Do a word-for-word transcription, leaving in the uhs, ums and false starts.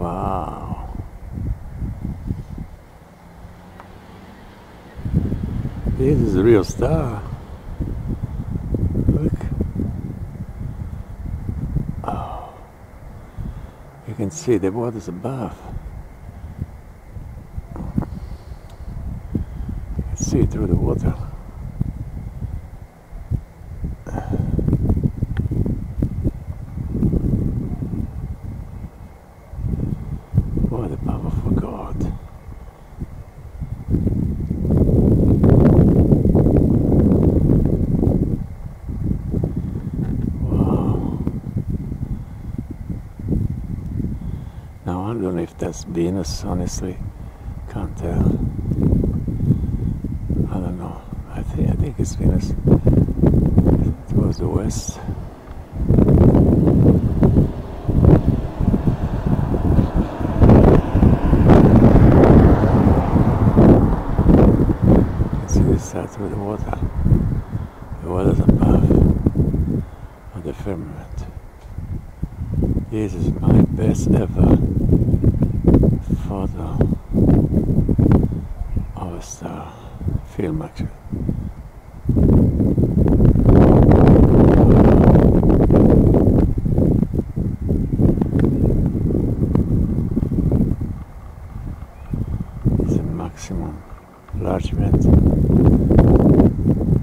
Wow. This is a real star. Look. Oh. You can see the waters above. You can see through the water. What a powerful God. Wow. Now I don't know if that's Venus, honestly. Can't tell. I don't know. I think I think it's Venus. Towards the west. Start with the water, the waters above on the firmament. This is my best ever photo of a star, film actually. It's a maximum large event.